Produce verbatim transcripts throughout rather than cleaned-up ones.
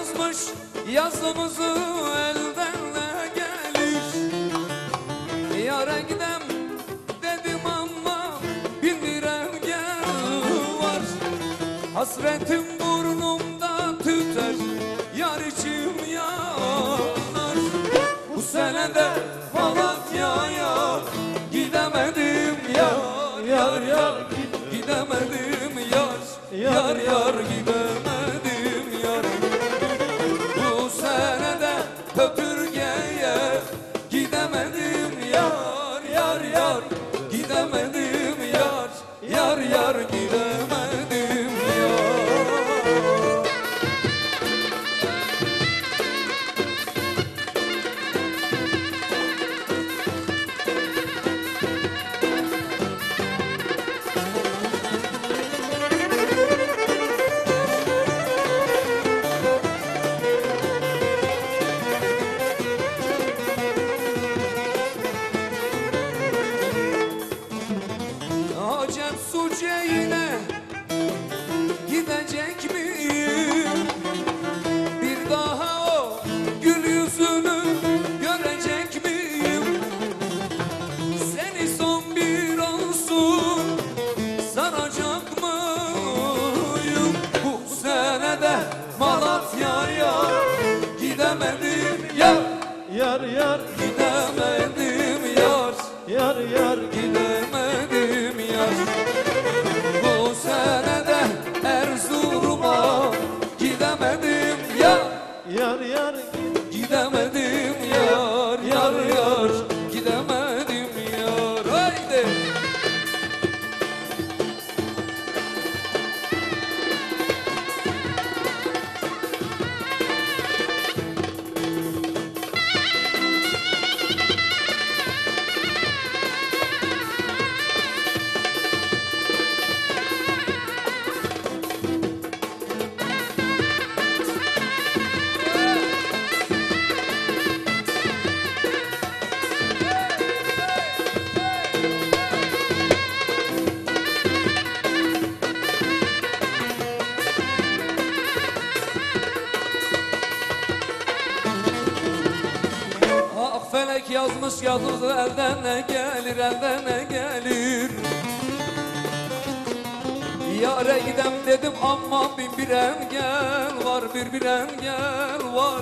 yazmış yazımızı elden ne gelir. Yara gidem dedim ama bin bir engel var. Hasretim burnumda tüter, yar içim yanar. Bu senede Malatya'ya gidemedim yar, yar yar gidemedim yar, yar yar gidemedim yar. Bu senede Kötürge'ye gidemedim yar, yar yar gidemedim yar, yar yar gidemedim yar. Acem Suce'yle gidecek miyim? Bir daha o gül yüzünü görecek miyim? Seni son bir olsun saracak mıyım? Bu senede Malatya'ya gidemedim yar, Yar yar gidemedim yar, yar yar gidemedim yar. Bu senede Erzurum'a gidemedim yar, yar yar gidemedim yar, yar yar gidemedim yar. Haydi. Ah felek yazmış yazımızı elden ne gelir, elden ne gelir. Yâre gidem dedim ama bin bir engel var, bir bir engel var.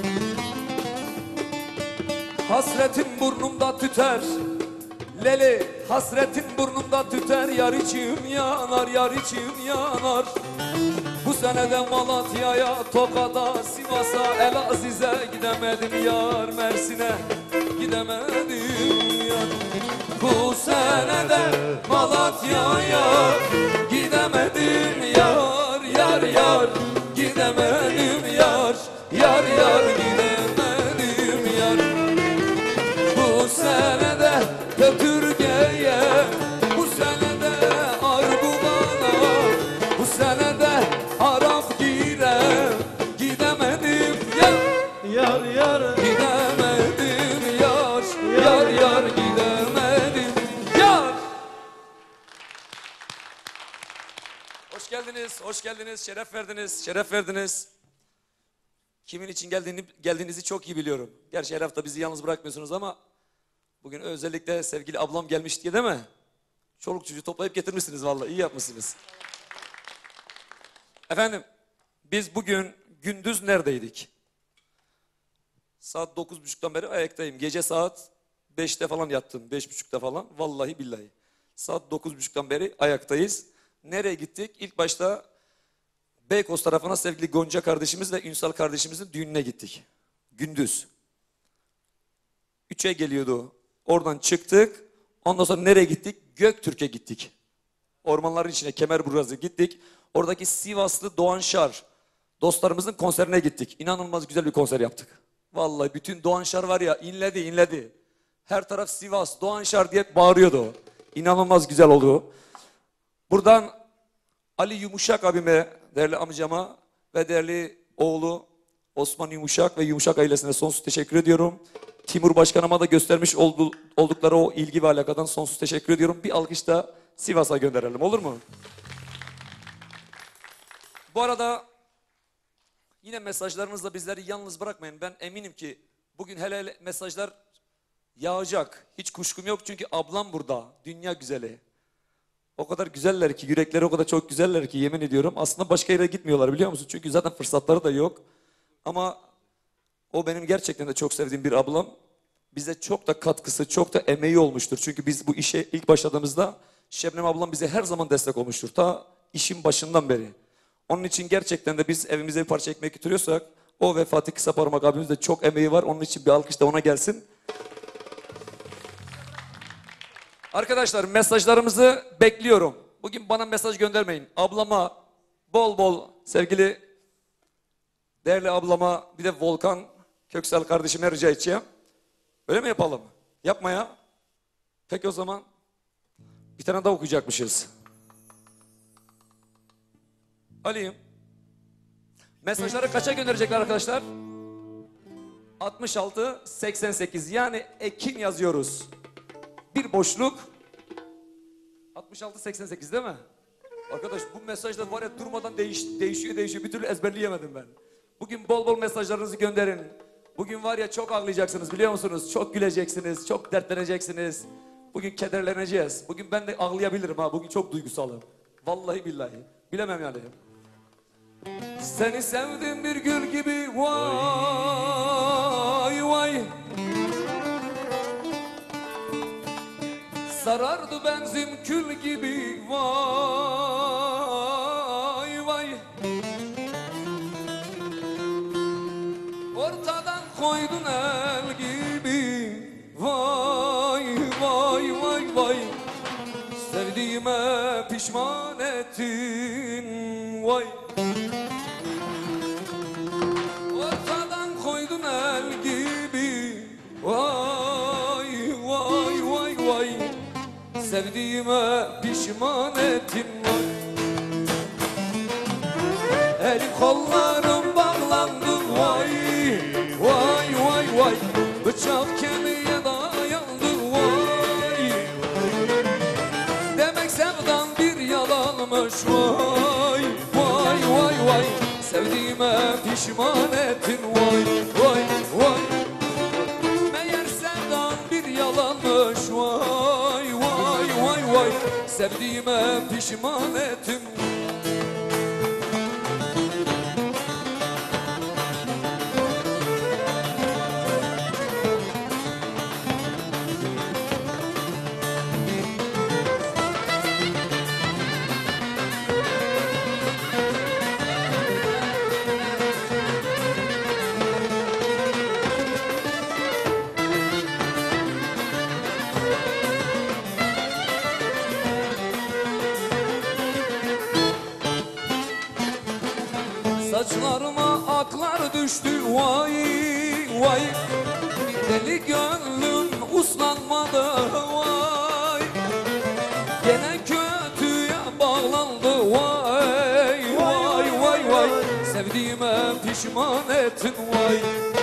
Hasretim burnumda tüter, leli hasretim burnumda tüter. Yar içim yanar, yar içim yanar. Bu senede Malatya'ya, Tokat'a, Sivas'a, Elaziz'e gidemedim yar, Mersin'e gidemedim yar. Bu senede Malatya'ya gidemedim yar, yar yar gidemedim yar, yar yar gidemedim yar. Bu senede Kötürge'ye, bu senede Arguvan'a, bu senede Arap Gire gidemedim yar, yar yar gidemedim yar, yar yar gidemedim yar. Hoş geldiniz, hoş geldiniz, şeref verdiniz, şeref verdiniz. Kimin için geldiğini, geldiğinizi çok iyi biliyorum. Gerçi her hafta bizi yalnız bırakmıyorsunuz ama bugün özellikle sevgili ablam gelmiş diye değil mi? Çoluk çocuğu toplayıp getirmişsiniz vallahi, iyi yapmışsınız. Efendim, biz bugün gündüz neredeydik? Saat dokuz buçuktan beri ayaktayım. Gece saat beşte falan yattım, beş buçukta falan. Vallahi billahi. Saat dokuz buçuktan beri ayaktayız. Nereye gittik? İlk başta Beykoz tarafına sevgili Gonca kardeşimiz ve Ünsal kardeşimizin düğününe gittik. Gündüz. Üçe geliyordu. Oradan çıktık. Ondan sonra nereye gittik? Göktürk'e gittik. Ormanların içine, Kemerburgaz'a gittik. Oradaki Sivaslı Doğan Şar dostlarımızın konserine gittik. İnanılmaz güzel bir konser yaptık. Vallahi bütün Doğan Şar var ya, inledi inledi. Her taraf Sivas, Doğan Şar diye bağırıyordu o. İnanılmaz güzel oldu. Buradan Ali Yumuşak abime, değerli amcama ve değerli oğlu Osman Yumuşak ve Yumuşak ailesine sonsuz teşekkür ediyorum. Timur Başkanıma da göstermiş oldu, oldukları o ilgi ve alakadan sonsuz teşekkür ediyorum. Bir alkış da Sivas'a gönderelim, olur mu? Bu arada Yine mesajlarınızla bizleri yalnız bırakmayın. Ben eminim ki bugün hele hele mesajlar yağacak. Hiç kuşkum yok çünkü ablam burada. Dünya güzeli. O kadar güzeller ki, yürekleri o kadar çok güzeller ki yemin ediyorum. Aslında başka yere gitmiyorlar biliyor musun? Çünkü zaten fırsatları da yok. Ama o benim gerçekten de çok sevdiğim bir ablam. Bize çok da katkısı, çok da emeği olmuştur. Çünkü biz bu işe ilk başladığımızda Şebnem ablam bize her zaman destek olmuştur. Ta işin başından beri. Onun için gerçekten de biz evimize bir parça ekmek götürüyorsak o ve Fatih Kısaparmak abimiz de çok emeği var. Onun için bir alkış da ona gelsin. Arkadaşlar mesajlarımızı bekliyorum. Bugün bana mesaj göndermeyin. Ablama bol bol sevgili değerli ablama bir de Volkan Köksal kardeşime rica edeceğim. Öyle mi yapalım? Yapma ya. Peki o zaman bir tane daha okuyacakmışız. Alayım. Mesajları kaça gönderecekler arkadaşlar? altmış altı seksen sekiz yani Ekin yazıyoruz. Bir boşluk. altmış altı seksen sekiz değil mi? Arkadaş bu mesajlar var ya durmadan değiş, değişiyor değişiyor. Bir türlü ezberleyemedim ben. Bugün bol bol mesajlarınızı gönderin. Bugün var ya çok ağlayacaksınız biliyor musunuz? Çok güleceksiniz, çok dertleneceksiniz. Bugün kederleneceğiz. Bugün ben de ağlayabilirim ha. Bugün çok duygusalım. Vallahi billahi. Bilemem yani. Seni sevdim bir gül gibi vay vay. Sarardı benzin kül gibi vay vay. Ortadan koydun el gibi vay vay vay vay. Sevdiğime pişman ettin vay. Ortadan koydun el gibi vay vay vay vay. Sevdiğime pişman ettin vay. El kollarım bağlandı vay vay vay vay. Bıçak kemiğe dayandı vay. Demek sevdan bir yalanmış vay vay vay vay. Sevdiğime pişman ettin vay vay vay. Meğer sevdan bir yalanmış vay vay vay vay. Sevdiğime pişman ettim. Saçlarıma aklar düştü vay vay. Deli gönlüm uslanmadı vay. Gene kötüye bağlandı vay vay vay vay. Sevdiğime pişman ettin vay.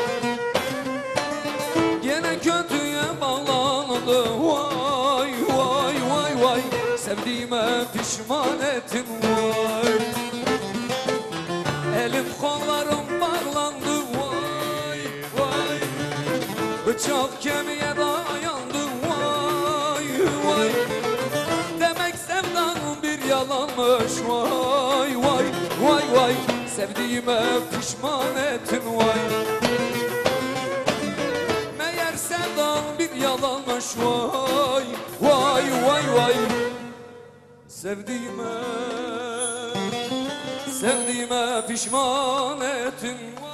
Gene kötüye bağlandı vay vay vay vay. Sevdiğime pişman ettin vay. Elim kollarım bağlandı vay vay. Bıçak kemiğe dayandı vay vay. Demek sevdan bir yalanmış vay vay vay vay. Sevdiğime pişman ettin vay. Meğer sevdan bir yalanmış vay vay vay vay. Sevdiğime Sevdiğime pişman ettin vay.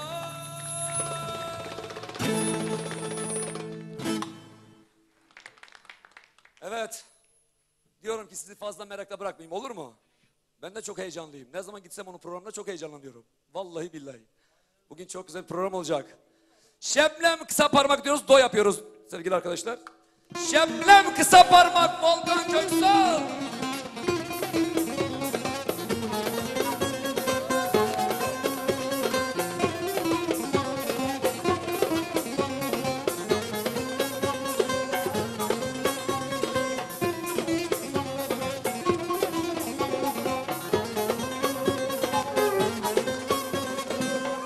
Evet. Diyorum ki sizi fazla merakla bırakmayayım olur mu? Ben de çok heyecanlıyım. Ne zaman gitsem onun programına çok heyecanlanıyorum. Vallahi billahi. Bugün çok güzel bir program olacak. Şebnem Kısaparmak diyoruz, do yapıyoruz sevgili arkadaşlar. Şebnem Kısaparmak, Volkan Köksal.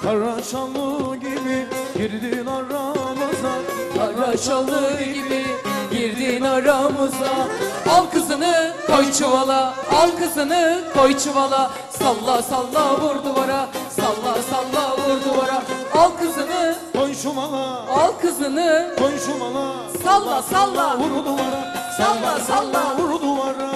Kara şanlı gibi girdin aramıza. Kara şalı gibi girdin aramıza. Al kızını koy çuvala, al kızını koy çuvala. Salla salla vur duvara, salla salla vur duvara. Al kızını, Koy şu mala, al kızını, koy şu mala. salla salla, Vur duvara, salla salla. vur duvara.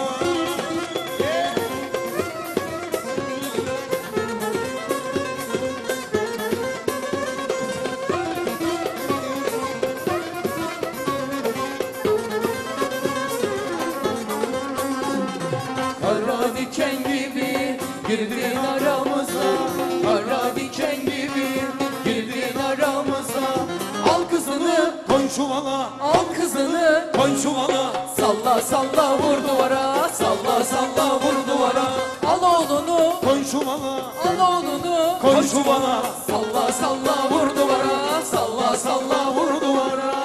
Kara diken gibi girdin aramıza, kara diken gibi girdin aramıza. Al kızını, Koy şu mala, al kızını, koy şu mala. salla salla vur duvara, salla salla vur duvara. Al oğlunu, Koy şu mala, al oğlunu, koy şu mala. salla salla vur duvara, salla salla vur duvara.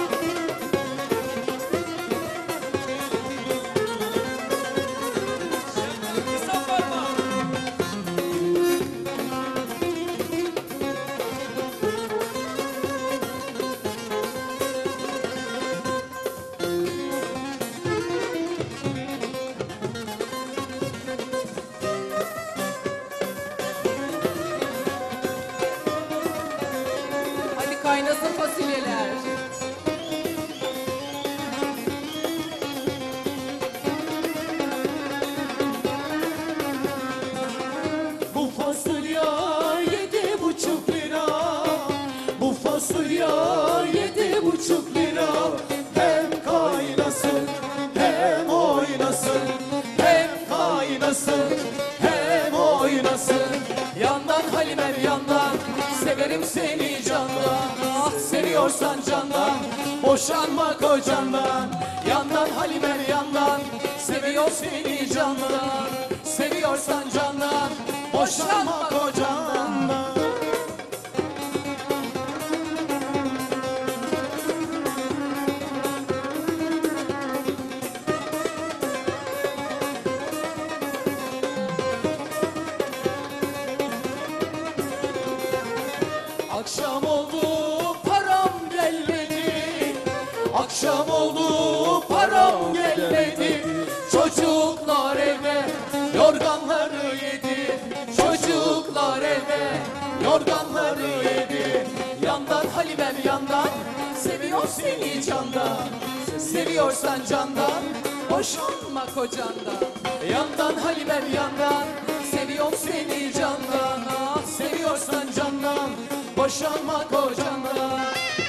Hadi kaynasın fasulyeler. Bu fasulye yedi buçuk lira. Bu fasulye yedi buçuk lira. Hem kaynasın hem oynasın. Hem kaynasın hem oynasın. Yandan Halime bir yandan, severim seni candan. Ah seviyorsan candan, boşanma kocandan. Yandan Halime bir yandan, seviyor seni candan. Seviyorsan candan, boşanma kocandan. Akşam oldu param gelmedi. Akşam oldu param gelmedi. Çocuklar evde, yorganları yedi. Çocuklar evde, yorganları yedi. Yandan Halimem yandan, seviyor seni candan. Seviyorsan candan, boşanma kocandan. Yandan Halimem yandan, seviyor seni candan. Ah, seviyorsan candan, boşanma kocandan.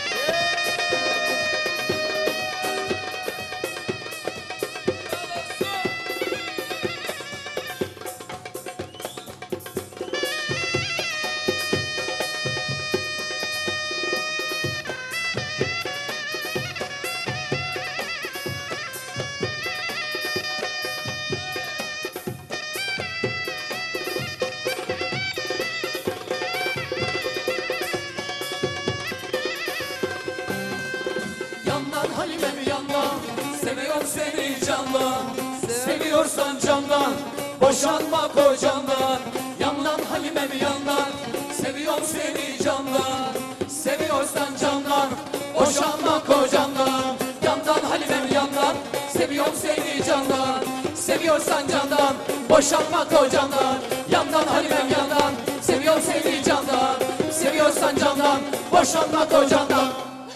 Yandan Halime mi yandan, seviyor seni candan. Seviyorsan candan, boşanma kocandan. Yandan Halime mi yandan, seviyor seni candan. Seviyorsan candan, boşanma kocandan. Yandan Halime mi yandan, seviyor seni candan. Seviyorsan candan, boşanma kocandan. Yandan Halime mi yandan, seviyor seni candan. Seviyorsan candan, boşanma kocandan.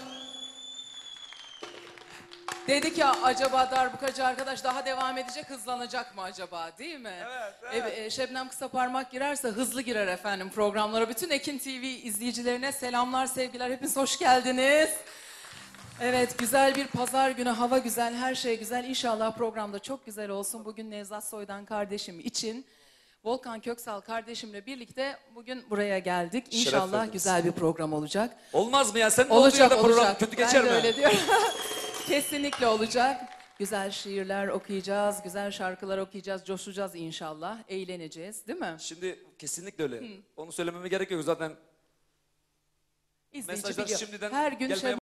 Dedik ya acaba darbukacı arkadaş daha devam edecek, hızlanacak mı acaba, değil mi? Evet, evet. E, Şebnem Kısaparmak girerse hızlı girer efendim programlara. Bütün Ekin T V izleyicilerine selamlar, sevgiler. Hepiniz hoş geldiniz. Evet, güzel bir pazar günü, hava güzel, her şey güzel. İnşallah programda çok güzel olsun. Bugün Nevzat Soydan kardeşim için Volkan Köksal kardeşimle birlikte bugün buraya geldik. İnşallah verdiniz. güzel bir program olacak. Olmaz mı ya? Sen olduğu Olacak, yerde program olacak. kötü Ben geçer de mi? öyle diyorum. Kesinlikle olacak. Güzel şiirler okuyacağız, güzel şarkılar okuyacağız, coşacağız inşallah, eğleneceğiz, değil mi? Şimdi kesinlikle öyle. Onu söylememe gerek yok zaten. İzleyici Mesajlar biliyor. şimdiden Her gün gelmeye